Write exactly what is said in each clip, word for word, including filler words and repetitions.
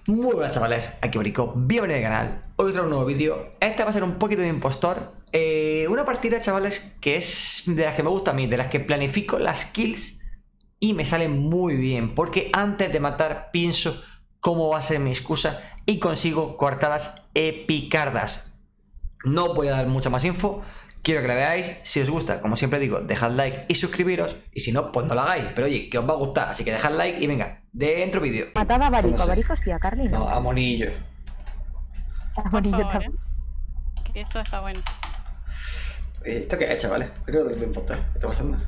Muy buenas chavales, aquí Barico, bienvenido al canal. Hoy traigo un nuevo vídeo. Este va a ser un poquito de impostor. eh, Una partida, chavales, que es de las que me gusta a mí, de las que planifico las kills y me salen muy bien, porque antes de matar pienso cómo va a ser mi excusa y consigo coartadas epicardas. No voy a dar mucha más info. Quiero que la veáis. Si os gusta, como siempre digo, dejad like y suscribiros. Y si no, pues no lo hagáis. Pero oye, que os va a gustar. Así que dejad like y venga, dentro vídeo. Matada a Barico, No sé. a Barico sí, a Carly no. No, a Monillo. A Monillo favor, también. ¿eh? Que esto está bueno. Eh, ¿Esto qué es, chavales? Creo que lo tengo que impostar. ¿Qué está pasando?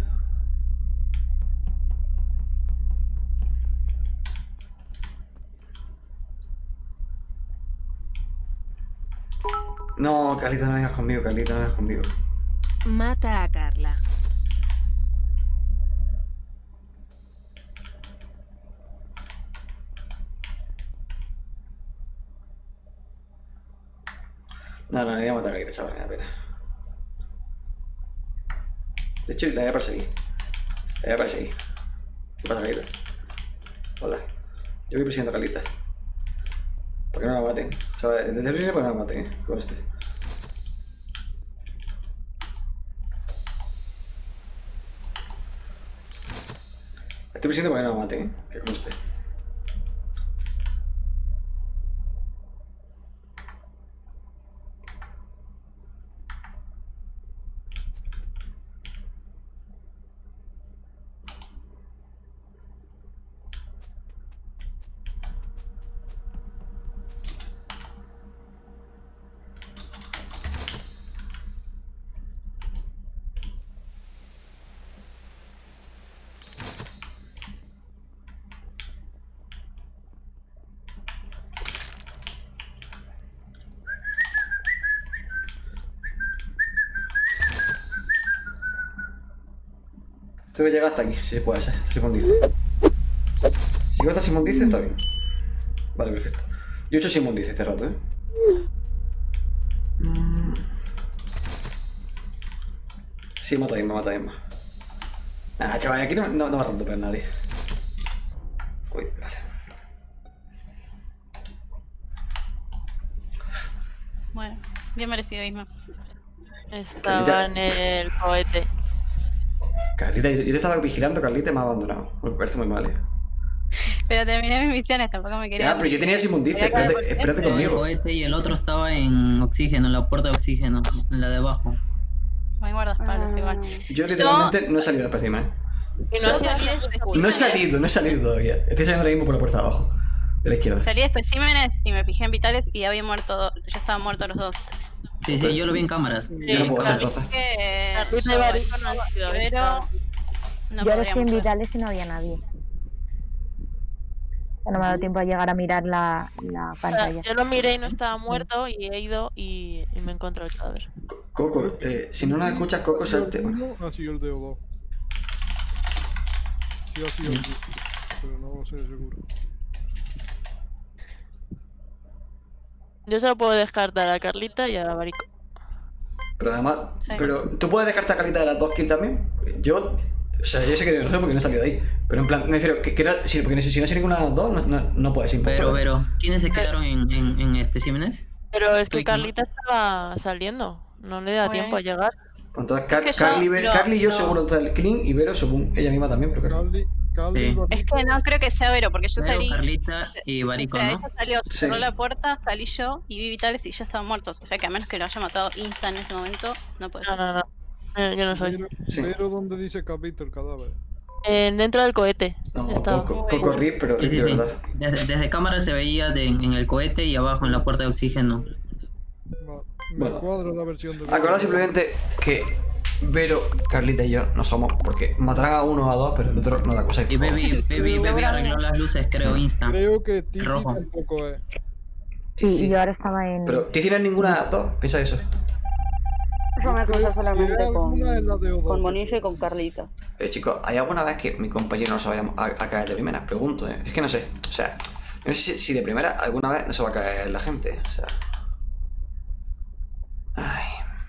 No, Carlita, no vengas conmigo, Carlita, no vengas conmigo. Mata a Carla. No, no, le voy a matar a Carlita, chaval, me da pena. De hecho, la voy a perseguir. La voy a perseguir. ¿Qué pasa, Carlita? Hola. Yo voy persiguiendo a Carlita. Para que no la maten. Chavales, desde el principio para que no la maten, eh. Con este. Estoy persiguiendo para que no la maten, eh. Que con este. Tengo que llegar hasta aquí, si se puede hacer, hasta Simón dice. Si llego hasta Simón dice, está bien. Vale, perfecto. Yo he hecho Simón dice este rato, eh. Sí, mata bien, me mata bien más. Nah, chaval, aquí no, no, no va a romper nadie. Uy, vale. Bueno, bien merecido, Isma. Estaba en el cohete. Carlita, yo yo te estaba vigilando, Carlita, y me ha abandonado. Me parece muy mal, eh. Pero terminé mis misiones, tampoco me quería. Ya, pero yo tenía Simón dice, Voy a caer espérate, por espérate este. El conmigo. cohete y el otro estaba en oxígeno, en la puerta de oxígeno, en la de abajo. Muy guardaespaldas igual. Yo literalmente no he salido de espécimen, eh. Y no Yo sé salí de No he especímenes, salido, no he salido todavía. Estoy saliendo ahora mismo por la puerta de abajo. De la izquierda. salí de especímenes y me fijé en vitales y ya habían muerto, ya estaban muertos los dos. Sí, sí, yo lo vi en cámaras. Yo no puedo hacer entonces. Que Carlita y yo, Barico no han sido pero no Yo ahora estoy en podríamos. Vitales y no había nadie. No me ha dado tiempo a llegar a mirar la, la O sea, pantalla. yo lo miré y no estaba muerto y he ido y, y me encontré el cadáver. Co- Coco, eh, si no nos escuchas, Coco, salte. Bueno, Ha sido el de O dos. Sí, ha sido el de pero no sé seguro. Yo solo puedo descartar a Carlita y a Barico. pero además, Sí. pero ¿tú puedes descartar a Carlita de las dos kills también? Yo, o sea, yo sé que no sé porque no he salido de ahí. Pero en plan, me refiero, que, que era, si, porque si no sé ninguna de las dos, no, no, no puedes impostar. Pero, pero, ¿quiénes se quedaron en, en, en especímenes? Pero es que Estoy como- Carlita estaba saliendo. No le da Muy tiempo a bien. llegar. Pues entonces, Car Es que yo- Carly, Ver- no, Carly y yo no. seguro está el clean y Vero según ella misma también, pero claro. Carly, Carly Sí. y Barico. Es que no creo que sea Vero, porque yo Pero salí. Carlita y O Barico, sea, ¿no? ella salió, Sí. cerró la puerta, salí yo y vi vitales y ya estaban muertos. O sea que a menos que lo haya matado Insta en ese momento, no puede No, ser. no, no. Eh, Yo no soy. Pero, Sí. pero donde dice Capito el cadáver. Eh, dentro del cohete. No, Estaba. Coco, Coco Rip, pero Sí, Rip sí, de sí. verdad. Desde, desde cámara se veía de- en el cohete y abajo en la puerta de oxígeno. Va, me Bueno. cuadra la versión de Acordad simplemente que Vero, Carlita y yo no somos, porque matarán a uno o a dos, pero el otro no la cosa. Y Baby, Baby, Baby arregló las luces, creo, Insta. Creo que Tizi Rojo. tampoco es. Sí, y yo ahora estaba en... Pero Tizi no es ninguna de las dos, piensa eso. Yo me cruzo Si solamente era con, alguna es la de O dos. con Monillo y con Carlita. Eh, chicos, ¿hay alguna vez que mi compañero no se vaya a, a caer de primera? Pregunto, ¿eh? Es que no sé. O sea, no sé si, si de primera alguna vez no se va a caer la gente. O sea. Ay.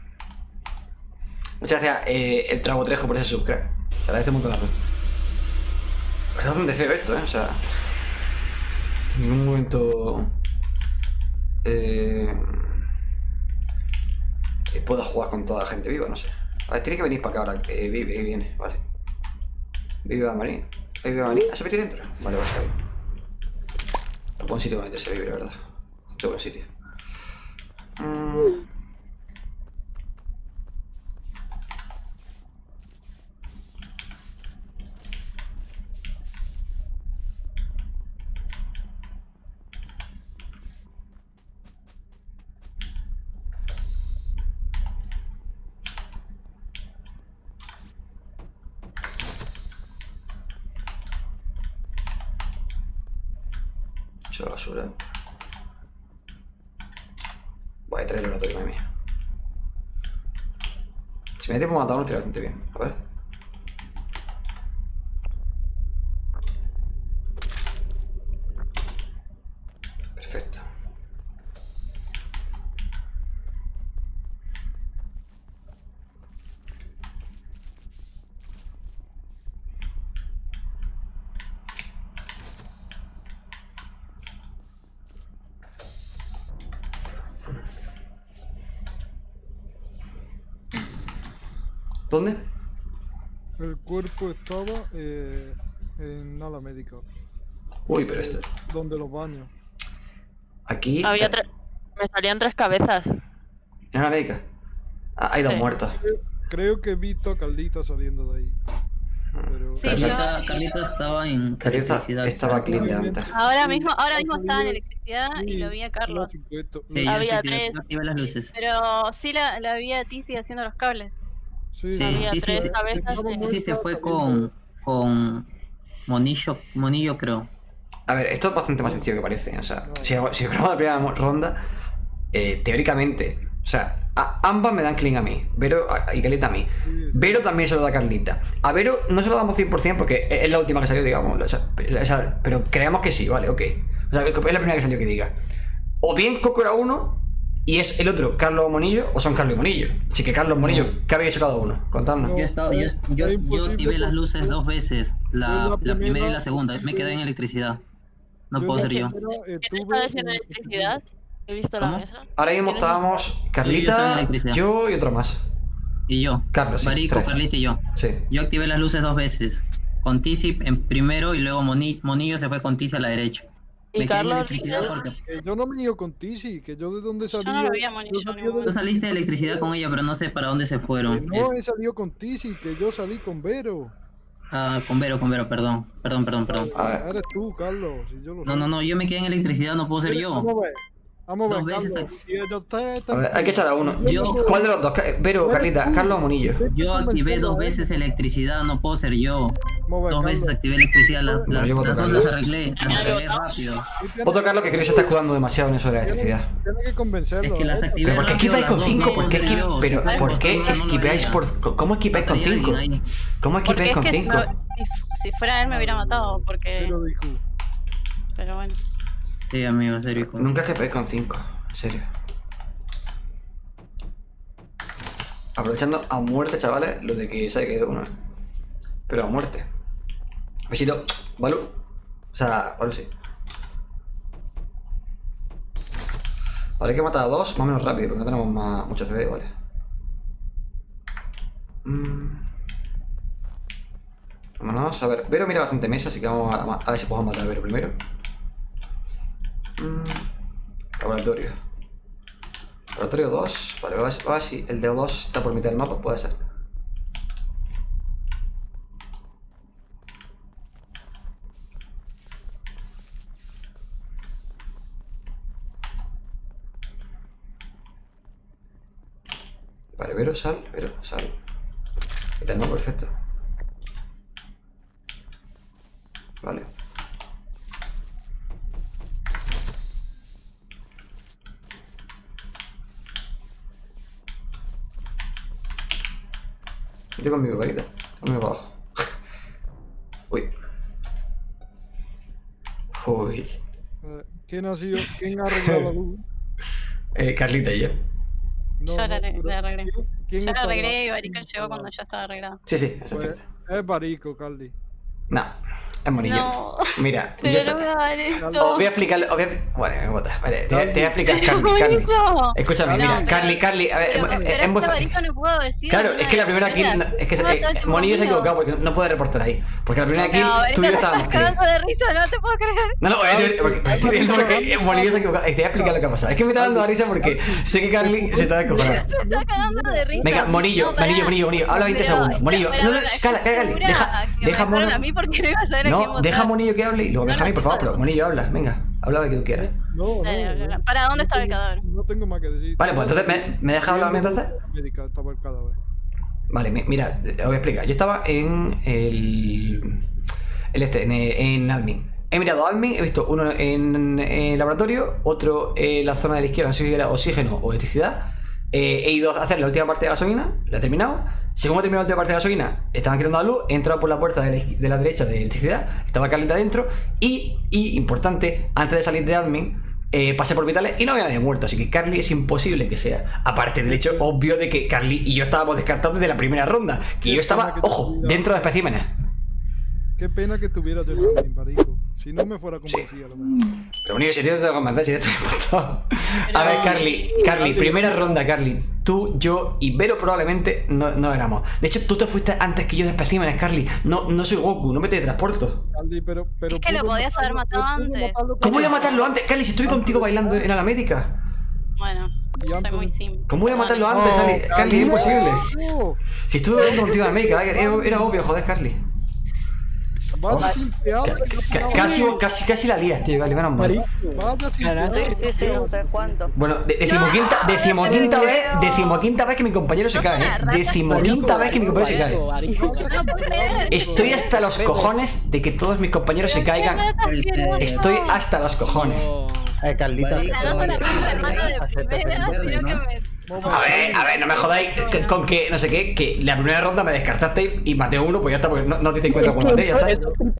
Muchas gracias, eh, el Trago Trejo, por ese subcrack. Se agradece un montonazo. Es bastante feo esto, ¿eh? O sea. En ningún momento... Eh, eh, puedo jugar con toda la gente viva, no sé. A ver, tiene que venir para acá ahora. Eh, vive, ahí viene, vale. Vive va a venir. Ahí vive va a venir. ¿Ah, se metió dentro? Vale, va a salir. Es buen sitio para meterse vive, la verdad. Es buen sitio. Mm. Mucha basura. Voy a traer el oratorio, madre mía. Si me da tiempo a matar uno, estoy bastante bien. A ver. Perfecto. ¿Dónde? El cuerpo estaba eh, en ala médica. Uy, pero esto. Donde los baños. Aquí. Había tres... Me salían tres cabezas. ¿En una médica? Ah, hay dos Sí. muertos. Creo que he visto a Carlita saliendo de ahí. Pero... Sí, Carlita, yo- Carlita estaba en Carlita electricidad. estaba clean de antes. Ahora mismo, ahora mismo estaba en electricidad y lo vi a Carlos. Supuesto. Sí, yo Había activé, tres. yo activé las luces. Pero sí la, la vi a Tizi haciendo los cables. Sí, Sí, Había sí, tres sí. cabezas. Estaba de- muy- Sí, se fue con, con Monillo, Monillo creo. A ver, esto es bastante más sencillo que parece. O sea, si, hago- si grabamos la primera ronda, eh, teóricamente, o sea, a, ambas me dan clean a mí, Vero a- y Carlita a mí. Vero también se lo da a Carlita. A Vero no se lo damos cien por cien porque es la última que salió, digamos. O sea, o sea, pero creemos que sí, vale, ok. O sea, es la primera que salió que diga. O bien Coco era uno y es el otro Carlos Monillo, o son Carlos y Monillo. Así que Carlos Monillo, ¿qué había hecho cada uno? Contadnos. No. Yo, estaba, yo, es- yo, es yo imposible activé las porque luces dos veces, la, la la primera y primera- la segunda. Me quedé en electricidad. No Yo puedo la ser yo. primera ¿Quién estuve está haciendo en- electricidad? He visto la ¿Cómo? mesa. Ahora mismo estábamos Sí, yo estaba en Carlita, electricidad. yo y otro más. Y yo. Carlos, sí, Barico, tres. Carlita y yo. Sí. Yo activé las luces dos veces. Con Tizi en primero y luego Moni- Monillo se fue con Tizi a la derecha. Y Me quedé en Carlos electricidad dice- porque Que yo no me he ido con Tizi, que yo de dónde salí. Yo no lo vi a Monillo, yo salí ni de- tú saliste de electricidad con ella, pero no sé para dónde se que fueron. no Es- he salido con Tizi, que yo salí con Vero. ah, con Vero, con Vero, perdón. Perdón, perdón, perdón. A ver. Eres tú, Carlos. Si yo lo No, sé. no, no, yo me quedé en electricidad, no puedo ser yo. Vamos a ver. Vamos a ver, Dos veces Carlos. Si ellos tres A están- ver, hay que echar a uno. Yo- ¿Cuál de los dos? Ca- Vero, Carlita, Carlos o Monillo. Yo activé dos veces electricidad, no puedo ser yo. Vamos a ver, Dos veces Carlos. activé electricidad, las, Bueno, las, yo voto las dos Carlos. las arreglé, las arreglé rápido. Tú tienes- Otro Carlos que creo que se está escudando demasiado en eso de la electricidad. Tienes que convencerlo. Es que las ¿eh? activé Pero ¿por qué rápido, esquipáis las con dos, cinco? no ¿Por qué, puedo ser esqui- yo. pero, Si fuera ¿por qué impostor, no lo esquipáis haría. por... ¿Cómo esquipáis con Mataría a cinco? alguien ahí. ¿Cómo Porque esquipáis es con que cinco? si, si fuera él me hubiera matado, porque... Pero, Diku, Pero bueno. Sí, amigo, en serio. hijo. Nunca esquipáis con cinco, en serio. Aprovechando a muerte, chavales, lo de que se ha caído uno. Pero a muerte. Besito, Balu. O sea, Balu sí. Vale, hay que matar a dos más o menos rápido, porque no tenemos más, mucho C D, vale. Mm. Vámonos, a ver. Vero mira bastante mesa, así que vamos a, a ver si podemos matar a Vero primero. Mm. Laboratorio. Laboratorio dos. Vale, a ver, a ver si el de O dos está por mitad del mapa, puede ser. Vale, Vero, sal, Vero, sal. Mitad del mapa, perfecto. Vale. Vete conmigo, carita. Dame para abajo. Uy. Uy. eh, ¿quién ha sido? ¿Quién ha arreglado la luz? Eh, Carlita y yo. No, Yo la no, arreglé, pero la arreglé. ¿quién- quién Yo la estaba- arreglé y Barico llegó cuando ya estaba arreglado. Sí, sí, esa es Pues, cierta. es Barico, Carly. No, es monillo. No. Mira, yo Pero esta- no me hagan esto. os voy a explicar. Os voy a... Bueno, me botas. Vale, te, te voy a explicar, Carly. Pero Carly. bonito. Escúchame, No, mira, pero- Carly, Carly. A ver, Pero, eh, pero eh, en este voz- barito no pudo haber sido. Claro, una es que la de primera las kill. primeras. Es que No, todo eh, el tiempo Monillo se ha conmigo. equivocado porque no puede reportar ahí. Porque la primera kill No, tú y yo ahorita me estábamos estás clean. cagando de risa, no te puedo creer. No, no, eh, porque me estoy riendo porque Monillo se ha equivocado. Te voy a explicar lo que ha pasado. Es que me está dando risa porque sé que Carly se está descojonando. Me estás cagando de risa. Venga, Monillo, No, pará. Monillo, Monillo, Monillo, habla veinte Pero, segundos. Monillo, espera, no, no, espera, cala, ¿estás cala, segura deja, que me deja dejaron Mono. a mí porque no iba a saber a quién No, votar? deja a Monillo que hable y luego No, deja a mí, no, por favor. sí, Pero Monillo, habla, venga, habla lo que tú quieras. No, no. Dale, dale, no. dale. ¿Para dónde No estaba el tengo- cadáver? No tengo más que decir. Vale, pues entonces, ¿me, me dejas hablar a mí entonces? Médica estaba el cadáver. Vale, mi- mira, os voy a explicar. Yo estaba en el. el este, en, en admin. He mirado admin, he visto uno en, en el laboratorio, otro en la zona de la izquierda, no sé si era oxígeno o electricidad. Eh, he ido a hacer la última parte de gasolina, la he terminado. Según he terminado la última parte de gasolina, estaban quitando la luz, he entrado por la puerta de la, izqui- de la derecha de electricidad, estaba Carlita dentro. Y, y, importante, antes de salir de admin, eh, pasé por vitales y no había nadie muerto. Así que Carly es imposible que sea. Aparte del hecho obvio de que Carly y yo estábamos descartados desde la primera ronda. Que yo estaba, ojo, dentro de especímenes. Qué pena que estuviera yo en admin, marico. Si no me fuera con policía, lo mejor. Pero bueno, si te tengo que convencer, si esto me importa. A ver, Carly, Carly, primera ronda, Carly. Tú, yo y Vero probablemente no, no éramos. De hecho, tú te fuiste antes que yo de especímenes, Carly. No, no soy Goku, no me teletransporto. Carly, pero, pero Es que lo pude podías haber matarlo- matado pude antes. matarlo ¿Cómo voy a con- matarlo antes? Carly, si estuve contigo bailando en la América. Bueno, Y soy antes muy de- simple. ¿Cómo voy a matarlo Bueno, antes, No, Carly? Carly, es imposible. No, Si estuve bailando contigo en América, era, era obvio, joder, Carly. vaya sin peado. Ca- Casi, casi, casi la lías, tío, Carly, menos mal. Vaya sin peado. Sí, sí, sí, no sé cuánto. Bueno, de- decimoquinta, decimoquinta vez, decimoquinta vez que mi compañero se cae, ¿eh? Decimoquinta vez que mi compañero se cae. No puedo creer. Estoy hasta los cojones de que todos mis compañeros se caigan. Estoy hasta los cojones. Eh, Carlita. Vale. O sea, no solamente el mando de primera, sino que me... A ver, a ver, no me jodáis que- con que, no sé qué, que la primera ronda me descartasteis y maté uno, pues ya está, porque no, no te diste cuenta cuando maté, ya está.